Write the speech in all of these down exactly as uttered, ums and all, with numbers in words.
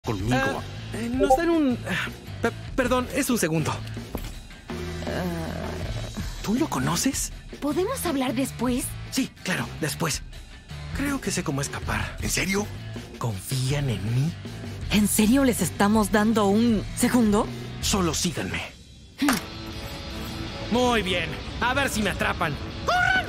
conmigo. Uh, eh, nos dan un... Uh, pe perdón, es un segundo. Uh... ¿Tú lo conoces? ¿Podemos hablar después? Sí, claro, después. Creo que sé cómo escapar. ¿En serio? ¿Confían en mí? ¿En serio les estamos dando un segundo? Solo síganme. Muy bien. A ver si me atrapan. ¡Corran!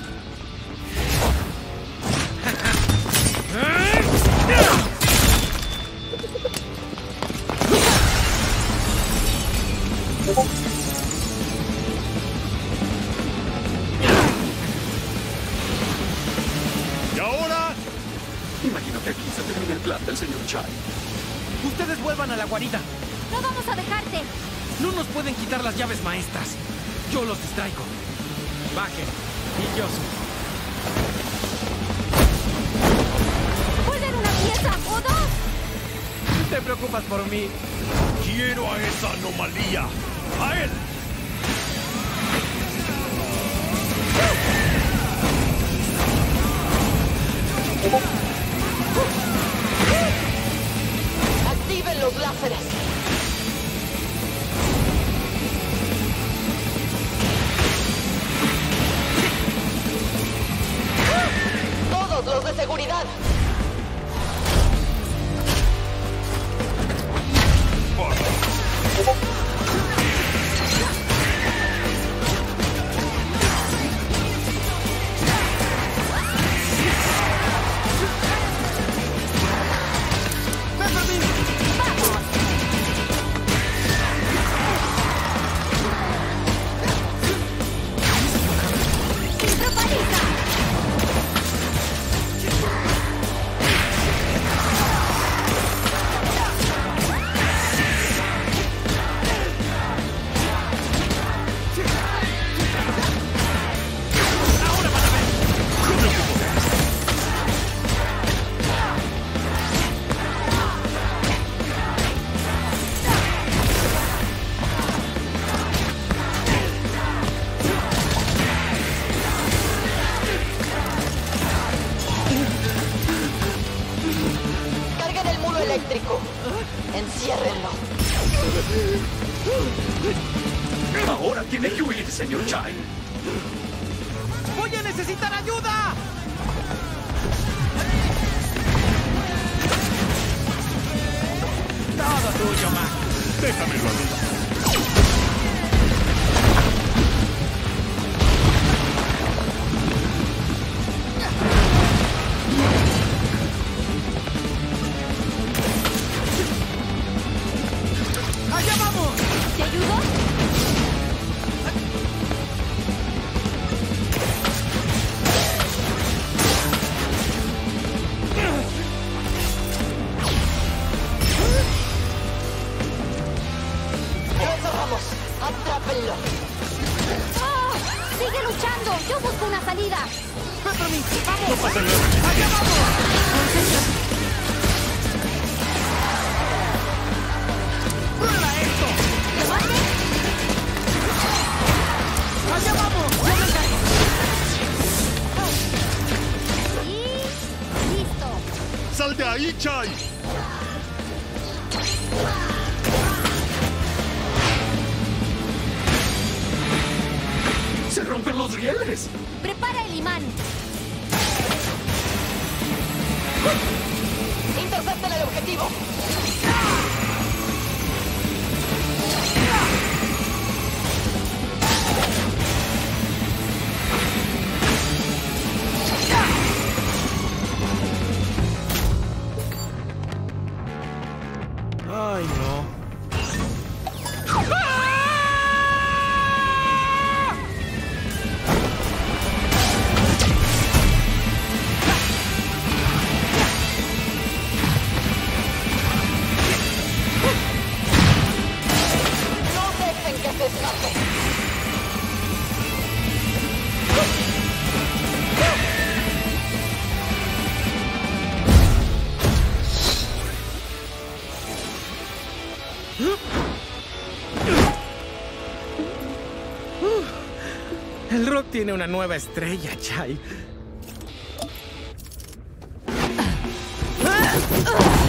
¿Y ahora? Imagino que aquí se termina el plan del señor Chai. Ustedes vuelvan a la guarida. ¡No vamos a dejarte! No nos pueden quitar las llaves maestras. Yo los distraigo. Bajen. Y yo subo. ¡Pueden una pieza o dos! ¿Te preocupas por mí? ¡Quiero a esa anomalía! ¡A él! ¡Activen los láseres! ¡Todos los de seguridad! Carguen el muro eléctrico. Enciérrenlo. Ahora tiene que huir, señor Chai. ¡Voy a necesitar ayuda! Todo tuyo, Mac. Déjamelo a mí. ¡Allá vamos! ¿Te ayudo? ¡Lo encerramos! ¡Atrápenlo! ¡Oh! ¡Sigue luchando! ¡Yo busco una salida! ¡Peppermint! ¡Vamos! No pasa nada. ¡Allá vamos! ¡Prueba esto! ¿Levante? ¡Allá vamos! ¡Yo me encargo! Y... listo. ¡Sal de ahí, Chai! ¡Se rompen los rieles! Prepara el imán. ¡Intercepten el objetivo! Ay, no. ¡No dejen que se escape! El rock tiene una nueva estrella, Chai. ¡Ah!